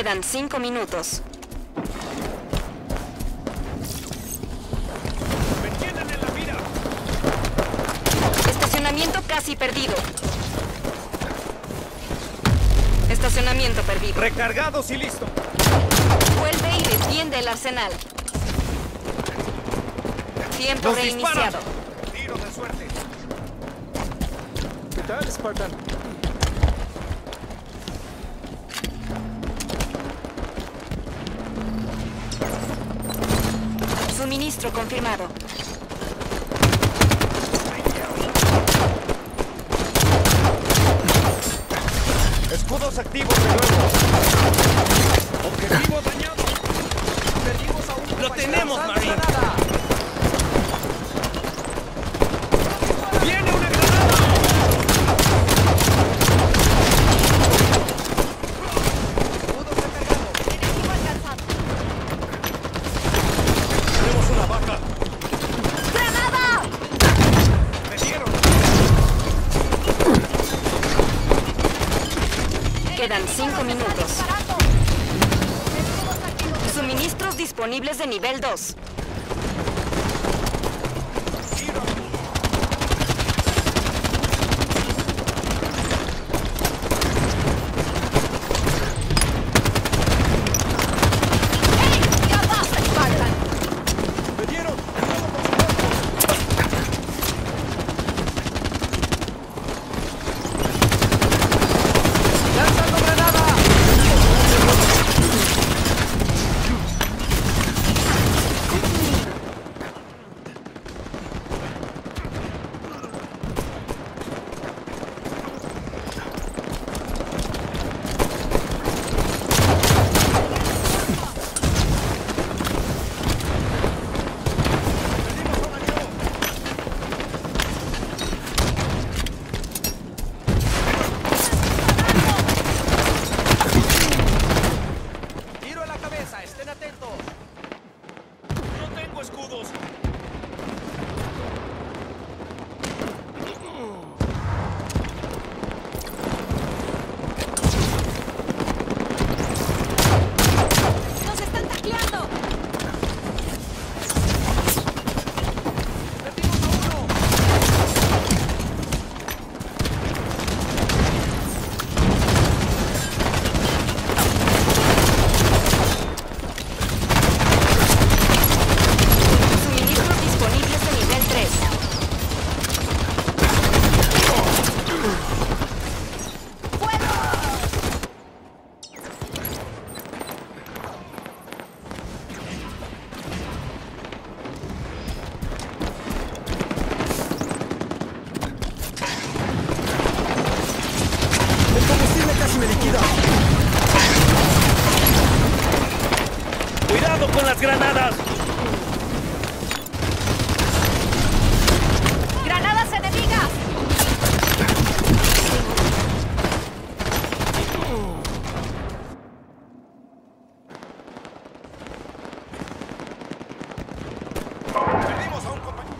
Quedan 5 minutos. ¡Me tienen en la mira! Estacionamiento casi perdido. Estacionamiento perdido. ¡Recargados y listo! Vuelve y defiende el arsenal. Tiempo ¡Nos reiniciado. disparan! ¡Tiro de suerte! ¿Qué tal, Spartan? Suministro confirmado. ¡Escudos activos de nuevo! ¡Objetivo dañado! ¡Perdimos a un... ¡Lo tenemos, Marine! ¡Viene una granada! ¡Escudo recargado! Enemigo alcanzado. ¡Tenemos una baja! ¡Granada! ¡Me dieron! Quedan 5 minutos. Suministros disponibles de nivel 2. ¡Me dieron! ¡Lanzando granada! ¡Tiro en la cabeza! ¡Estén atentos! ¡No tengo escudos! ¡Nos están tacleando! ¡Perdimos a uno! Suministros disponibles de nivel 3. ¡El combustible casi me liquida! ¡Cuidado con las granadas! ¡Granadas enemigas! Perdimos a un compañero.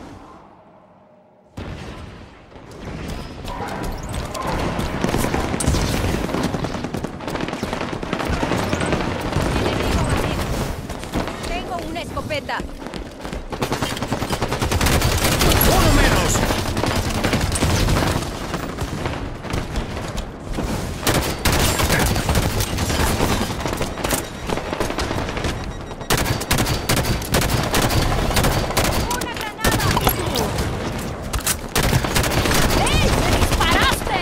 Enemigo batido. Tengo una escopeta. ¡Uno menos! ¡Una granada! ¡Ey! ¡Me disparaste!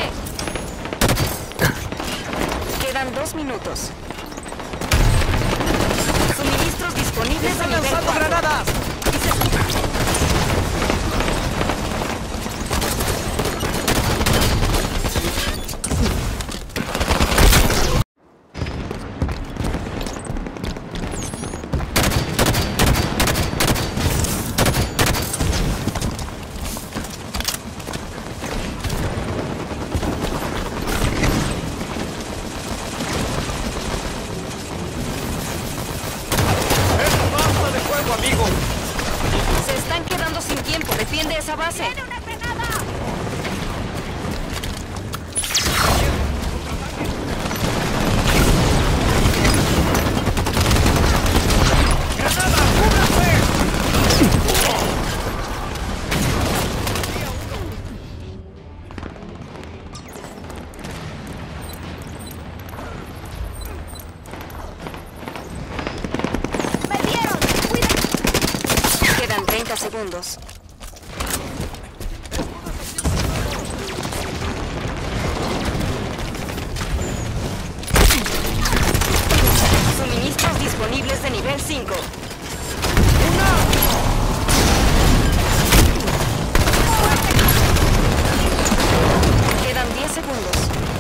Quedan 2 minutos. Suministros disponibles de ¡Están nivel lanzando 4. granadas! Defiende esa base. ¡Tiene una granada! 30 segundos. Suministros disponibles de nivel 5. Quedan 10 segundos.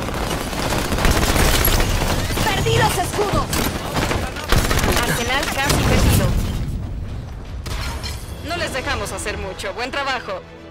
¡Perdí los escudos! Arsenal casi perdido. No les dejamos hacer mucho. Buen trabajo.